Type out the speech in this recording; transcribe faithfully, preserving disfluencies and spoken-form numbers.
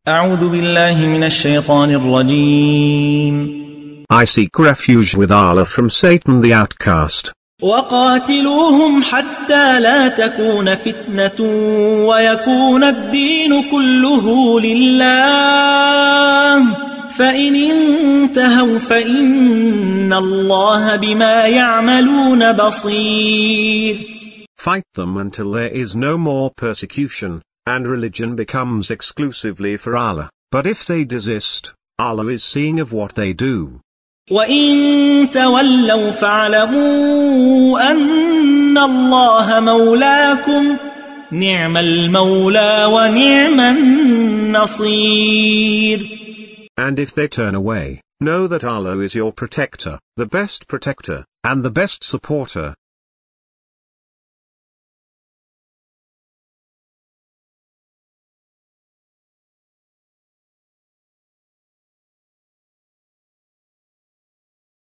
أعوذ بالله من الشيطان الرجيم. I seek refuge with Allah from Satan the outcast. وقاتلوهم حتى لا تكون فتنة ويكون الدين كله لله فإن انتهوا فإن الله بما يعملون بصير. Fight them until there is no more persecution, and religion becomes exclusively for Allah. But if they desist, Allah is seeing of what they do. وَإِن تَوَلَّوْا فَاعْلَمُوا أَنَّ اللَّهَ مَوْلَاكُمْ نِعْمَ الْمَوْلَى وَنِعْمَ النَّصِيرُ. And if they turn away, know that Allah is your protector, the best protector, and the best supporter,